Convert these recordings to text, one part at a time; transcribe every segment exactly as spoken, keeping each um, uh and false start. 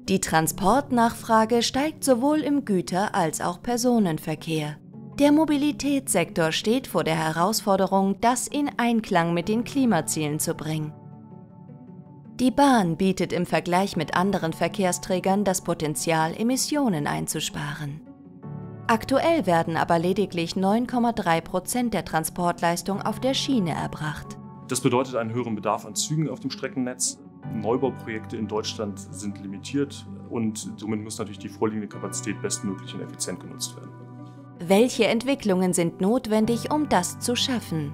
Die Transportnachfrage steigt sowohl im Güter- als auch Personenverkehr. Der Mobilitätssektor steht vor der Herausforderung, das in Einklang mit den Klimazielen zu bringen. Die Bahn bietet im Vergleich mit anderen Verkehrsträgern das Potenzial, Emissionen einzusparen. Aktuell werden aber lediglich neun Komma drei Prozent der Transportleistung auf der Schiene erbracht. Das bedeutet einen höheren Bedarf an Zügen auf dem Streckennetz. Neubauprojekte in Deutschland sind limitiert und somit muss natürlich die vorliegende Kapazität bestmöglich und effizient genutzt werden. Welche Entwicklungen sind notwendig, um das zu schaffen?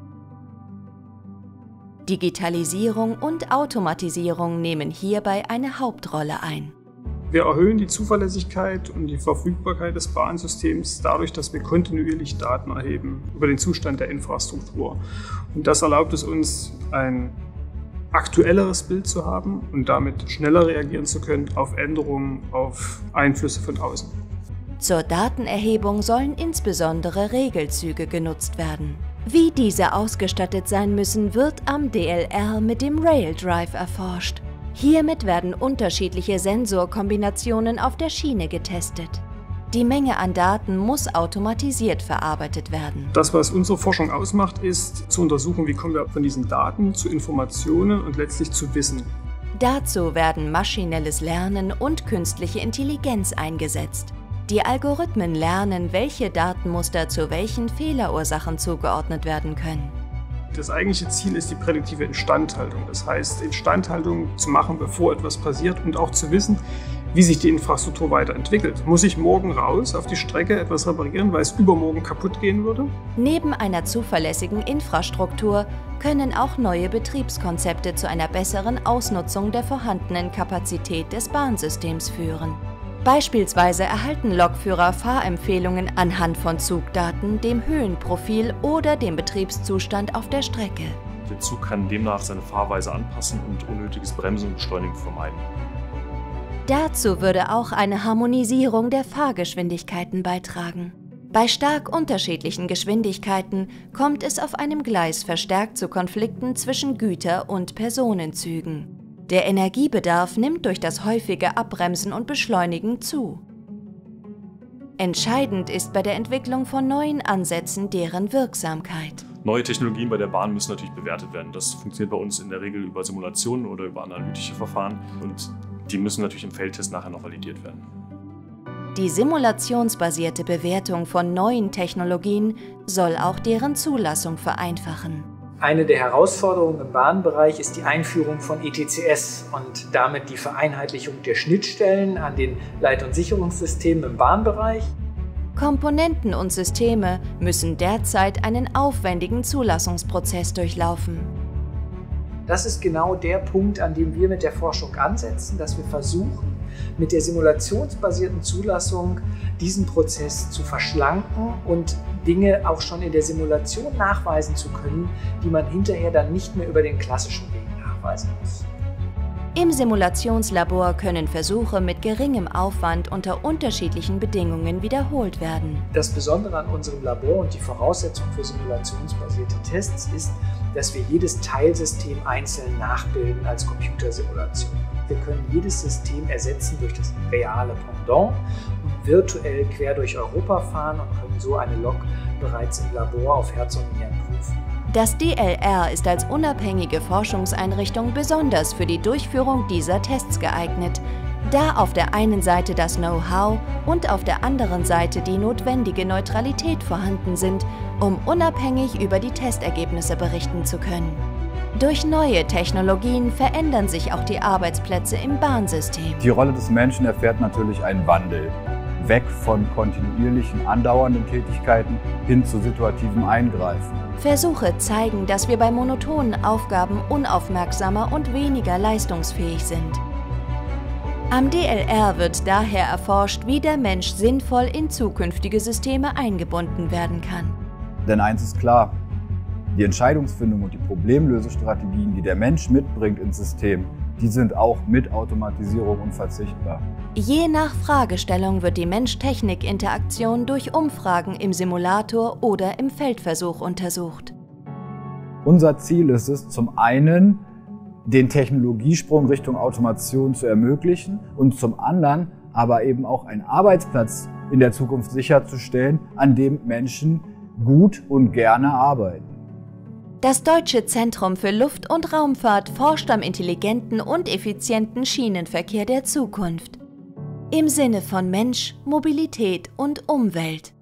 Digitalisierung und Automatisierung nehmen hierbei eine Hauptrolle ein. Wir erhöhen die Zuverlässigkeit und die Verfügbarkeit des Bahnsystems dadurch, dass wir kontinuierlich Daten erheben über den Zustand der Infrastruktur. Und das erlaubt es uns, ein aktuelleres Bild zu haben und damit schneller reagieren zu können auf Änderungen, auf Einflüsse von außen. Zur Datenerhebung sollen insbesondere Regelzüge genutzt werden. Wie diese ausgestattet sein müssen, wird am D L R mit dem Rail-Drive erforscht. Hiermit werden unterschiedliche Sensorkombinationen auf der Schiene getestet. Die Menge an Daten muss automatisiert verarbeitet werden. Das, was unsere Forschung ausmacht, ist zu untersuchen, wie kommen wir von diesen Daten zu Informationen und letztlich zu Wissen. Dazu werden maschinelles Lernen und künstliche Intelligenz eingesetzt. Die Algorithmen lernen, welche Datenmuster zu welchen Fehlerursachen zugeordnet werden können. Das eigentliche Ziel ist die prädiktive Instandhaltung. Das heißt, Instandhaltung zu machen, bevor etwas passiert und auch zu wissen, wie sich die Infrastruktur weiterentwickelt. Muss ich morgen raus auf die Strecke etwas reparieren, weil es übermorgen kaputt gehen würde? Neben einer zuverlässigen Infrastruktur können auch neue Betriebskonzepte zu einer besseren Ausnutzung der vorhandenen Kapazität des Bahnsystems führen. Beispielsweise erhalten Lokführer Fahrempfehlungen anhand von Zugdaten, dem Höhenprofil oder dem Betriebszustand auf der Strecke. Der Zug kann demnach seine Fahrweise anpassen und unnötiges Bremsen und Beschleunigen vermeiden. Dazu würde auch eine Harmonisierung der Fahrgeschwindigkeiten beitragen. Bei stark unterschiedlichen Geschwindigkeiten kommt es auf einem Gleis verstärkt zu Konflikten zwischen Güter- und Personenzügen. Der Energiebedarf nimmt durch das häufige Abbremsen und Beschleunigen zu. Entscheidend ist bei der Entwicklung von neuen Ansätzen deren Wirksamkeit. Neue Technologien bei der Bahn müssen natürlich bewertet werden. Das funktioniert bei uns in der Regel über Simulationen oder über analytische Verfahren und die müssen natürlich im Feldtest nachher noch validiert werden. Die simulationsbasierte Bewertung von neuen Technologien soll auch deren Zulassung vereinfachen. Eine der Herausforderungen im Bahnbereich ist die Einführung von E T C S und damit die Vereinheitlichung der Schnittstellen an den Leit- und Sicherungssystemen im Bahnbereich. Komponenten und Systeme müssen derzeit einen aufwendigen Zulassungsprozess durchlaufen. Das ist genau der Punkt, an dem wir mit der Forschung ansetzen, dass wir versuchen, mit der simulationsbasierten Zulassung diesen Prozess zu verschlanken und Dinge auch schon in der Simulation nachweisen zu können, die man hinterher dann nicht mehr über den klassischen Weg nachweisen muss. Im Simulationslabor können Versuche mit geringem Aufwand unter unterschiedlichen Bedingungen wiederholt werden. Das Besondere an unserem Labor und die Voraussetzung für simulationsbasierte Tests ist, dass wir jedes Teilsystem einzeln nachbilden als Computersimulation. Wir können jedes System ersetzen durch das reale Pendant und virtuell quer durch Europa fahren und können so eine Lok bereits im Labor auf Herz und Nieren prüfen. Das D L R ist als unabhängige Forschungseinrichtung besonders für die Durchführung dieser Tests geeignet, da auf der einen Seite das Know-how und auf der anderen Seite die notwendige Neutralität vorhanden sind, um unabhängig über die Testergebnisse berichten zu können. Durch neue Technologien verändern sich auch die Arbeitsplätze im Bahnsystem. Die Rolle des Menschen erfährt natürlich einen Wandel. Weg von kontinuierlichen, andauernden Tätigkeiten hin zu situativem Eingreifen. Versuche zeigen, dass wir bei monotonen Aufgaben unaufmerksamer und weniger leistungsfähig sind. Am D L R wird daher erforscht, wie der Mensch sinnvoll in zukünftige Systeme eingebunden werden kann. Denn eins ist klar, die Entscheidungsfindung und die Problemlösestrategien, die der Mensch mitbringt ins System, die sind auch mit Automatisierung unverzichtbar. Je nach Fragestellung wird die Mensch-Technik-Interaktion durch Umfragen im Simulator oder im Feldversuch untersucht. Unser Ziel ist es, zum einen den Technologiesprung Richtung Automation zu ermöglichen und zum anderen aber eben auch einen Arbeitsplatz in der Zukunft sicherzustellen, an dem Menschen gut und gerne arbeiten. Das Deutsche Zentrum für Luft- und Raumfahrt forscht am intelligenten und effizienten Schienenverkehr der Zukunft. Im Sinne von Mensch, Mobilität und Umwelt.